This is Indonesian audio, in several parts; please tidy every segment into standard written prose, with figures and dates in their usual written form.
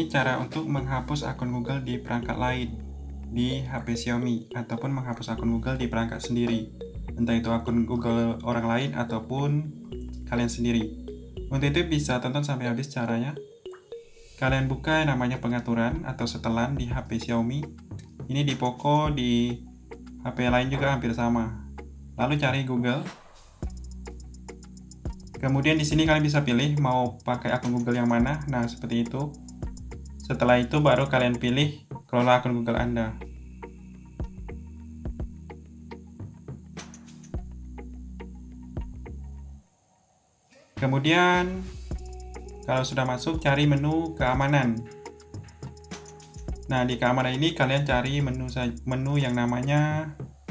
ini cara untuk menghapus akun Google di perangkat lain di HP Xiaomi ataupun menghapus akun Google di perangkat sendiri. Entah itu akun Google orang lain ataupun kalian sendiri. Untuk itu bisa tonton sampai habis caranya. Kalian buka yang namanya pengaturan atau setelan di HP Xiaomi. Ini di Poco, di HP lain juga hampir sama. Lalu cari Google. Kemudian di sini kalian bisa pilih mau pakai akun Google yang mana. Nah, seperti itu. Setelah itu baru kalian pilih kelola akun Google Anda. Kemudian kalau sudah masuk, cari menu keamanan. Nah, di keamanan ini kalian cari menu yang namanya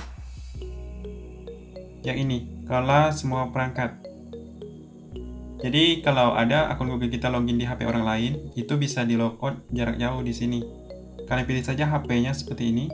yang ini, kelola semua perangkat. Jadi kalau ada akun Google kita login di HP orang lain, itu bisa di logout jarak jauh di sini. Kalian pilih saja HP-nya seperti ini.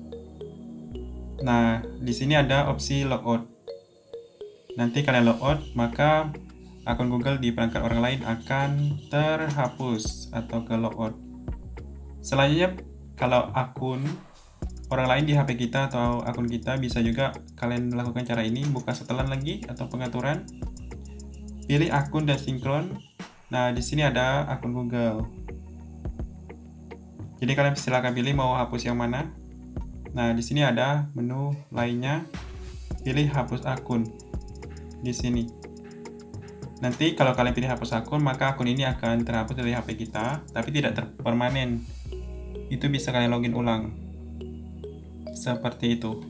Nah, di sini ada opsi logout. Nanti kalian logout, maka akun Google di perangkat orang lain akan terhapus atau ke logout. Selanjutnya, kalau akun orang lain di HP kita atau akun kita, bisa juga kalian melakukan cara ini. Buka setelan lagi atau pengaturan. Pilih akun dan sinkron. Nah, di sini ada akun Google. Jadi kalian silakan pilih mau hapus yang mana. Nah, di sini ada menu lainnya. Pilih hapus akun. Di sini. Nanti kalau kalian pilih hapus akun, maka akun ini akan terhapus dari HP kita, tapi tidak permanen. Itu bisa kalian login ulang. Seperti itu.